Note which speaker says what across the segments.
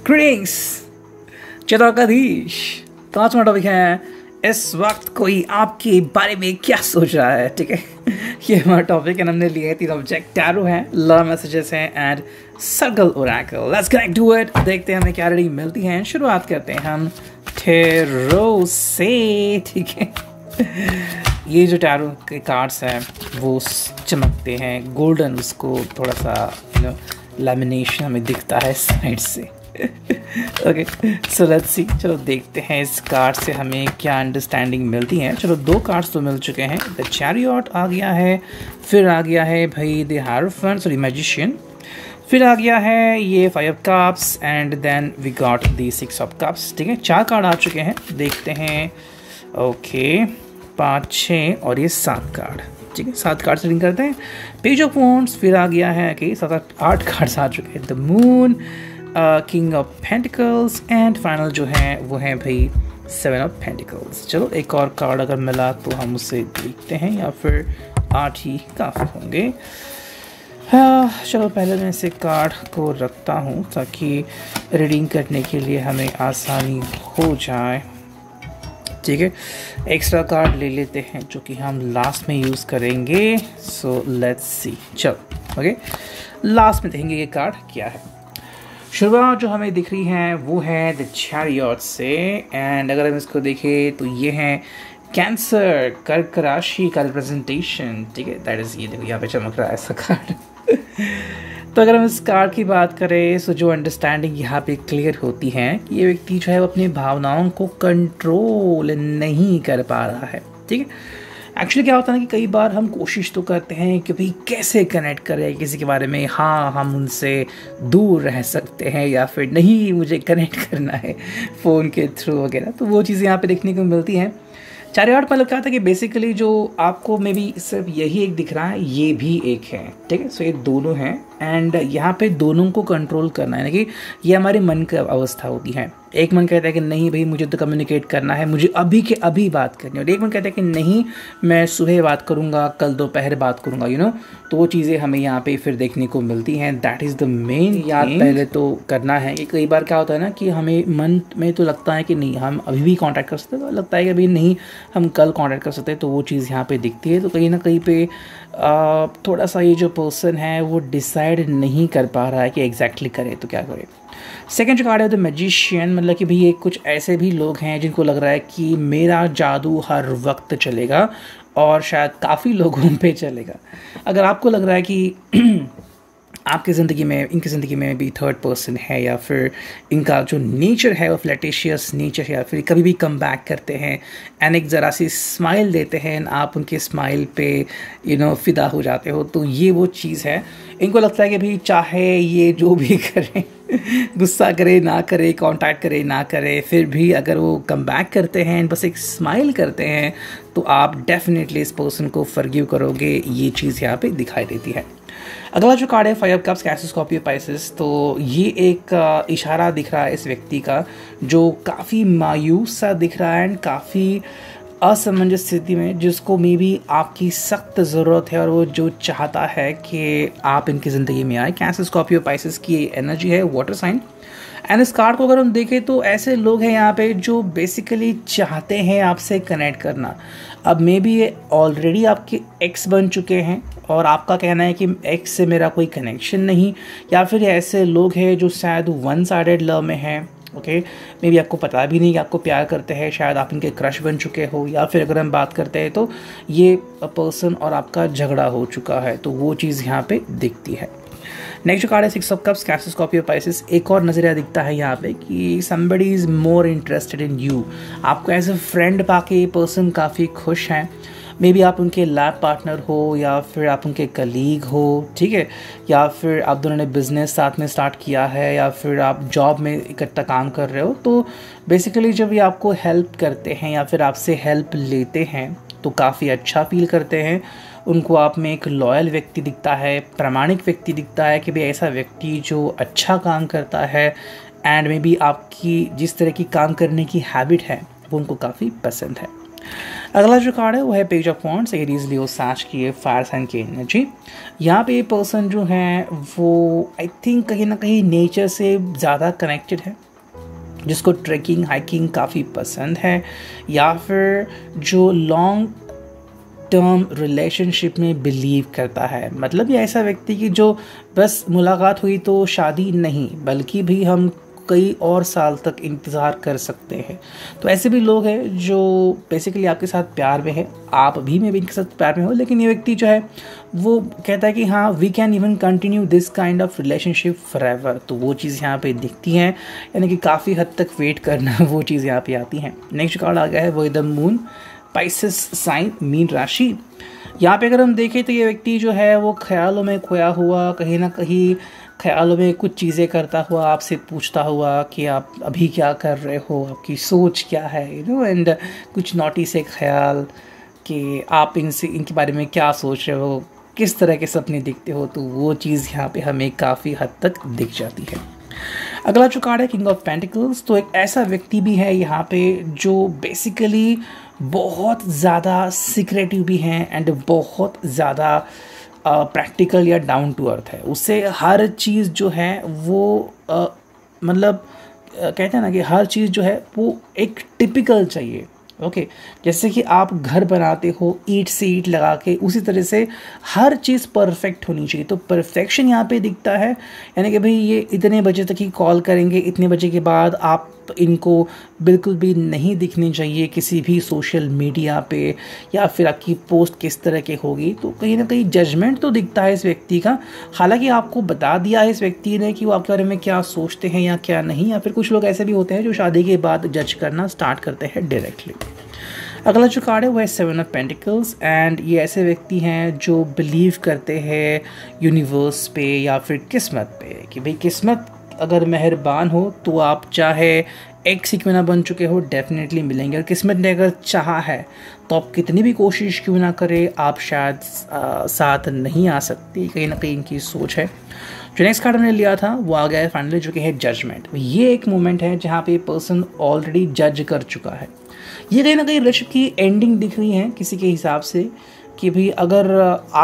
Speaker 1: Greetings चित्रकधीश। तो आज हमारा टॉपिक है इस वक्त कोई आपके बारे में क्या सोच रहा है। ठीक है, ये हमारा टॉपिक है। हमने लिए 3 ऑब्जेक्ट, टैरो है, लव मैसेजेस हैं and circle oracle. Let's connect to it, देखते हैं हमें क्या रीडिंग मिलती है। शुरुआत करते हैं हम टैरो से। ठीक है, ये जो टैरो के कार्ड्स हैं वो चमकते हैं गोल्डन, उसको थोड़ा सा लैमिनेशन हमें दिखता है साइड से। Okay, so let's see. चलो देखते हैं इस कार्ड से हमें क्या अंडरस्टैंडिंग मिलती है। चलो 2 कार्ड्स तो मिल चुके हैं। द चैरियट आ गया है, फिर आ गया है भाई द हायरोफेंट, सॉरी मैजिशियन, फिर आ गया है ये 5 of cups and then we got the 6 of cups. ठीक है, 4 कार्ड आ चुके हैं। देखते हैं। ओके, 5, 6 और ये 7 कार्ड। ठीक है, 7 कार्ड रीडिंग करते हैं। पेज ऑफ वॉन्ड्स, फिर आ गया है कि 7-8 कार्ड्स आ चुके हैं। The moon, king of pentacles and final जो है वो है भाई 7 ऑफ पेंटिकल्स। चलो एक और कार्ड अगर मिला तो हम उसे देखते हैं, या फिर 8 ही काफ़ी होंगे। चलो पहले मैं इसे कार्ड को रखता हूँ ताकि रीडिंग करने के लिए हमें आसानी हो जाए। ठीक है, एक्स्ट्रा कार्ड ले लेते हैं जो कि हम लास्ट में यूज़ करेंगे। So let's see. चलो ओके, लास्ट में देखेंगे ये कार्ड क्या है। शुरुआत जो हमें दिख रही है वो है द चैरियट से, एंड अगर हम इसको देखें तो ये है कैंसर, कर्क राशि का रिप्रेजेंटेशन। ठीक है, दैट इज, ये देखो यहाँ पे चमक रहा है ऐसा कार्ड। तो अगर हम इस कार्ड की बात करें तो जो अंडरस्टैंडिंग यहाँ पे क्लियर होती है कि ये व्यक्ति जो है वो अपनी भावनाओं को कंट्रोल नहीं कर पा रहा है। ठीक है, एक्चुअली क्या होता है ना कि कई बार हम कोशिश तो करते हैं कि भाई कैसे कनेक्ट करें किसी के बारे में। हाँ, हम उनसे दूर रह सकते हैं या फिर नहीं, मुझे कनेक्ट करना है फ़ोन के थ्रू वगैरह। तो वो चीज़ें यहाँ पे देखने को मिलती हैं। चैरियट मतलब क्या था कि बेसिकली जो आपको मे बी सिर्फ यही एक दिख रहा है, ये भी एक है। ठीक है, सो ये दोनों हैं एंड यहाँ पे दोनों को कंट्रोल करना है ना, कि ये हमारे मन की अवस्था होती है। एक मन कहता है कि नहीं भाई मुझे तो कम्युनिकेट करना है, मुझे अभी के अभी बात करनी है, और एक मन कहता है कि नहीं मैं सुबह बात करूँगा, कल दोपहर बात करूँगा, तो वो चीज़ें हमें यहाँ पे फिर देखने को मिलती हैं। दैट इज़ द मेन याद पहले तो करना है कि कई बार क्या होता है ना कि हमें मन में तो लगता है कि नहीं हम अभी भी कॉन्टैक्ट कर सकते हैं, तो लगता है कि अभी नहीं हम कल कॉन्टैक्ट कर सकते हैं, तो वो चीज़ यहाँ पे दिखती है। तो कहीं ना कहीं पे थोड़ा सा ये जो पर्सन है वो डिसाइड नहीं कर पा रहा है कि एग्जैक्टली करे तो क्या करे। सेकेंड जो कार्ड है द मैजिशियन, मतलब कि भाई ये कुछ ऐसे भी लोग हैं जिनको लग रहा है कि मेरा जादू हर वक्त चलेगा और शायद काफ़ी लोगों पे चलेगा। अगर आपको लग रहा है कि आपकी ज़िंदगी में, इनकी ज़िंदगी में भी थर्ड पर्सन है, या फिर इनका जो नेचर है वो फ्लैटिशियस नेचर है, या फिर कभी भी कम बैक करते हैं एंड एक ज़रा सी स्माइल देते हैं, आप उनके स्माइल पे फ़िदा हो जाते हो, तो ये वो चीज़ है। इनको लगता है कि भाई चाहे ये जो भी करें, गुस्सा करे ना करे, कांटेक्ट करे ना करे, फिर भी अगर वो कम बैक करते हैं, बस एक स्माइल करते हैं, तो आप डेफिनेटली इस पर्सन को फॉरगिव करोगे। ये चीज़ यहाँ पे दिखाई देती है। अगला जो कार्ड है 5 of cups, Cancer, Scorpio, Pisces. तो ये एक इशारा दिख रहा है इस व्यक्ति का जो काफ़ी मायूस सा दिख रहा है एंड काफ़ी असमंजस स्थिति में, जिसको मे बी आपकी सख्त ज़रूरत है और वो जो चाहता है कि आप इनकी ज़िंदगी में आए। कैंसर, स्कॉर्पियो, पाइसेस की एनर्जी है, वाटर साइन। एंड इस कार्ड को अगर हम देखें तो ऐसे लोग हैं यहाँ पे जो बेसिकली चाहते हैं आपसे कनेक्ट करना। अब मे बी ये ऑलरेडी आपके एक्स बन चुके हैं और आपका कहना है कि एक्स से मेरा कोई कनेक्शन नहीं, या फिर ऐसे लोग हैं जो शायद वन साइडेड लव में हैं। ओके, मे बी आपको पता भी नहीं कि आपको प्यार करते हैं, शायद आप इनके क्रश बन चुके हो, या फिर अगर हम बात करते हैं तो ये पर्सन और आपका झगड़ा हो चुका है, तो वो चीज़ यहाँ पे दिखती है। नेक्स्ट जो कार्ड है 6 of cups, Cancer, Scorpio, Pisces. एक और नज़रिया दिखता है यहाँ पे कि somebody is more interested in you. आपको एज ए फ्रेंड पाके ये पर्सन काफ़ी खुश हैं। मे बी आप उनके लैब पार्टनर हो, या फिर आप उनके कलीग हो। ठीक है, या फिर आप दोनों ने बिजनेस साथ में स्टार्ट किया है, या फिर आप जॉब में इकट्ठा काम कर रहे हो। तो बेसिकली जब ये आपको हेल्प करते हैं या फिर आपसे हेल्प लेते हैं तो काफ़ी अच्छा फील करते हैं। उनको आप में एक लॉयल व्यक्ति दिखता है, प्रामाणिक व्यक्ति दिखता है कि भाई ऐसा व्यक्ति जो अच्छा काम करता है एंड मे बी आपकी जिस तरह की काम करने की हैबिट है वो उनको काफ़ी पसंद है। अगला जो कार्ड है वो है page of wands, Aries Leo साच की फायर साइन की एनर्जी। यहाँ पे ये पर्सन जो है वो आई थिंक कहीं ना कहीं नेचर से ज़्यादा कनेक्टेड है, जिसको ट्रैकिंग हाइकिंग काफ़ी पसंद है, या फिर जो लॉन्ग टर्म रिलेशनशिप में बिलीव करता है। मतलब ये ऐसा व्यक्ति की जो बस मुलाकात हुई तो शादी नहीं, बल्कि भी हम कई और साल तक इंतज़ार कर सकते हैं। तो ऐसे भी लोग हैं जो बेसिकली आपके साथ प्यार में है, आप भी में भी इनके साथ प्यार में हो, लेकिन ये व्यक्ति जो है वो कहता है कि हाँ we can even continue this kind of relationship forever. तो वो चीज़ यहाँ पे दिखती हैं, यानी कि काफ़ी हद तक वेट करना वो चीज़ यहाँ पे आती हैं। नेक्स्ट कार्ड आ गया है वो द मून, पाइसेस साइन, मीन राशि। यहाँ पे अगर हम देखें तो ये व्यक्ति जो है वो ख्यालों में खोया हुआ, कहीं ना कहीं ख्यालों में कुछ चीज़ें करता हुआ आपसे पूछता हुआ कि आप अभी क्या कर रहे हो, आपकी सोच क्या है, एंड कुछ नॉटी से ख्याल कि आप इनके बारे में क्या सोच रहे हो, किस तरह के सपने दिखते हो। तो वो चीज़ यहाँ पे हमें काफ़ी हद तक दिख जाती है। अगला जो कार्ड है किंग ऑफ पेंटिकल्स, तो एक ऐसा व्यक्ति भी है यहाँ पे जो बेसिकली बहुत ज़्यादा सीक्रेटिव भी हैं एंड बहुत ज़्यादा प्रैक्टिकल या डाउन टू अर्थ है। उससे हर चीज़ जो है वो मतलब कहते हैं ना कि हर चीज़ जो है वो एक टिपिकल चाहिए। ओके, जैसे कि आप घर बनाते हो ईंट से ईंट लगा के, उसी तरह से हर चीज़ परफेक्ट होनी चाहिए। तो परफेक्शन यहाँ पे दिखता है, यानी कि भाई ये इतने बजे तक ही कॉल करेंगे, इतने बजे के बाद आप इनको बिल्कुल भी नहीं दिखनी चाहिए किसी भी सोशल मीडिया पे, या फिर आपकी पोस्ट किस तरह की होगी। तो कहीं ना कहीं जजमेंट तो दिखता है इस व्यक्ति का। हालांकि आपको बता दिया है इस व्यक्ति ने कि वो आपके बारे में क्या सोचते हैं या क्या नहीं, या फिर कुछ लोग ऐसे भी होते हैं जो शादी के बाद जज करना स्टार्ट करते हैं डायरेक्टली। अगला जो कार्ड है वो है सेवन ऑफ पेंटिकल्स, एंड ये ऐसे व्यक्ति हैं जो बिलीव करते हैं यूनिवर्स पे या फिर किस्मत पे, कि भाई किस्मत अगर मेहरबान हो तो आप चाहे एक्स ही क्यों ना बन चुके हो डेफिनेटली मिलेंगे, और किस्मत ने अगर चाहा है तो आप कितनी भी कोशिश क्यों ना करें आप शायद साथ नहीं आ सकती। कहीं ना कहीं इनकी सोच है। जो नेक्स्ट कार्ड हमने लिया था वो आ गया है फाइनली, जो कि है जजमेंट। ये एक मोमेंट है जहाँ पे पर्सन ऑलरेडी जज कर चुका है। ये कहीं ना कहीं रिलेशनशिप की एंडिंग दिख रही है किसी के हिसाब से, कि भाई अगर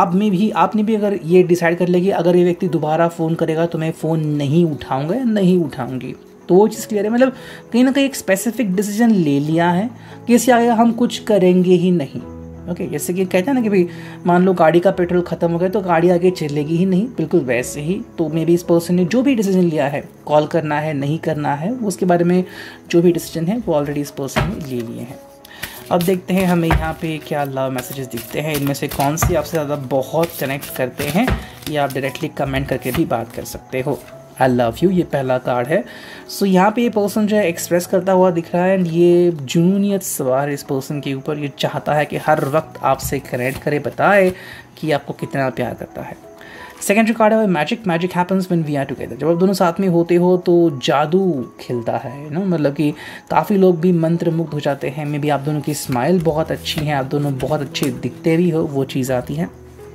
Speaker 1: आपने भी अगर ये डिसाइड कर लेगी अगर ये व्यक्ति दोबारा फ़ोन करेगा तो मैं फ़ोन नहीं उठाऊंगा या नहीं उठाऊंगी, तो वो चीज़ क्लियर है। मतलब कहीं ना कहीं एक स्पेसिफिक डिसीजन ले लिया है कि इससे आगे हम कुछ करेंगे ही नहीं। ओके, जैसे कि कहते हैं ना कि भाई मान लो गाड़ी का पेट्रोल ख़त्म हो गया तो गाड़ी आगे चलेगी ही नहीं, बिल्कुल वैसे ही तो मे बी इस पर्सन ने जो भी डिसीजन लिया है, कॉल करना है नहीं करना है, उसके बारे में जो भी डिसीजन है वो ऑलरेडी इस पर्सन ने ले लिए हैं। अब देखते हैं हमें यहाँ पे क्या लव मैसेजेस दिखते हैं, इनमें से कौन सी आपसे ज़्यादा बहुत कनेक्ट करते हैं, या आप डायरेक्टली कमेंट करके भी बात कर सकते हो। आई लव यू, ये पहला कार्ड है। सो यहाँ पे ये पर्सन जो है एक्सप्रेस करता हुआ दिख रहा है, एंड ये जुनूनियत सवार इस पर्सन के ऊपर, ये चाहता है कि हर वक्त आपसे कनेक्ट करे, बताए कि आपको कितना प्यार करता है। सेकेंड जो कार्ड है वो magic happens when we are together. जब आप दोनों साथ में होते हो तो जादू खिलता है ना, मतलब कि काफ़ी लोग भी मंत्र मुग्ध हो जाते हैं। मे बी आप दोनों की स्माइल बहुत अच्छी है, आप दोनों बहुत अच्छे दिखते भी हो, वो चीज़ आती है।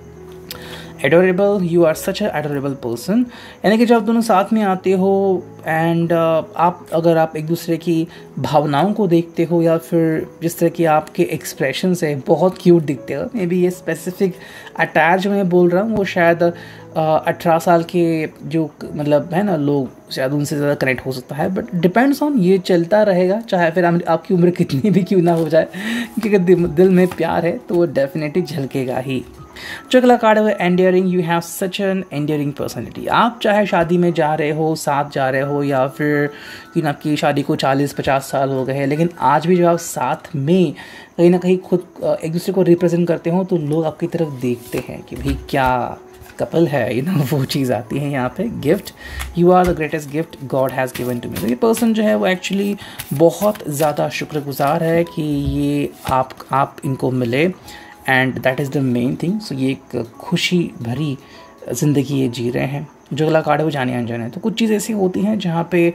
Speaker 1: Adorable, you are such a adorable person, यानी कि जब आप दोनों साथ में आते हो एंड अगर आप एक दूसरे की भावनाओं को देखते हो, या फिर जिस तरह की आपके एक्सप्रेशन है बहुत क्यूट दिखते हो। मे बी ये स्पेसिफिक अटायर जो मैं बोल रहा हूँ वो शायद 18 साल के जो मतलब है ना लोग, शायद उनसे ज़्यादा कनेक्ट हो सकता है, बट डिपेंड्स ऑन, ये चलता रहेगा चाहे फिर आपकी उम्र कितनी भी क्यों ना हो जाए, क्योंकि दिल में प्यार है तो वो डेफिनेटली झलकेगा ही। जो अगला कार्ड है वो endearing, you have such an endearing personality. आप चाहे शादी में जा रहे हो, साथ जा रहे हो, या फिर आपकी शादी को 40-50 साल हो गए हैं, लेकिन आज भी जब आप साथ में कहीं ना कहीं खुद एक दूसरे को रिप्रेजेंट करते हो तो लोग आपकी तरफ देखते हैं कि भाई क्या कपल है, वो चीज़ आती है यहाँ पे। Gift, you are the greatest gift God has given to me. तो ये पर्सन जो है वो एक्चुअली बहुत ज़्यादा शुक्रगुजार है कि ये आप इनको मिले, and that is the main thing. So ये एक खुशी भरी ज़िंदगी ये जी रहे हैं। जो अगला कार्ड है वो जाने अनजाने है। तो कुछ चीज़ ऐसी होती हैं जहाँ पे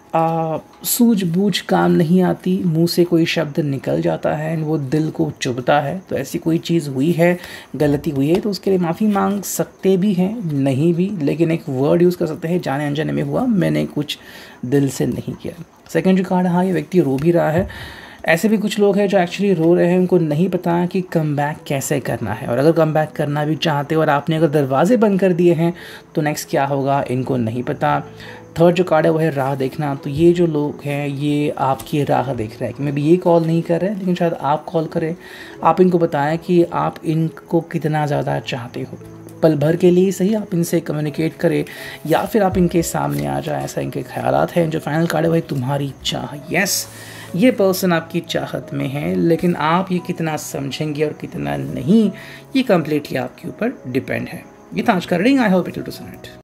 Speaker 1: सूझबूझ काम नहीं आती, मुंह से कोई शब्द निकल जाता है वो दिल को चुभता है। तो ऐसी कोई चीज़ हुई है, गलती हुई है, तो उसके लिए माफ़ी मांग सकते भी हैं, नहीं भी, लेकिन एक वर्ड यूज़ कर सकते हैं, जाने अनजाने में हुआ, मैंने कुछ दिल से नहीं किया। सेकेंड जो कार्ड, हाँ ये व्यक्ति रो भी रहा है, ऐसे भी कुछ लोग हैं जो एक्चुअली रो रहे हैं, उनको नहीं पता कि कम बैक कैसे करना है, और अगर कम बैक करना भी चाहते हो और आपने अगर दरवाजे बंद कर दिए हैं तो नेक्स्ट क्या होगा इनको नहीं पता। थर्ड जो कार्ड है वो है राह देखना। तो ये जो लोग हैं ये आपकी राह देख रहे हैं कि मे बी ये कॉल नहीं कर रहे हैं लेकिन शायद आप कॉल करें, आप इनको बताएं कि आप इनको कितना ज़्यादा चाहते हो। पल भर के लिए सही आप इनसे कम्युनिकेट करें या फिर आप इनके सामने आ जाए, ऐसा इनके ख्यालात हैं। जो फाइनल कार्ड है वही तुम्हारी चाह। यस, ये पर्सन आपकी चाहत में है, लेकिन आप ये कितना समझेंगे और कितना नहीं, ये कम्प्लीटली आपके ऊपर डिपेंड है। ये था आज का reading. I hope it will resonate.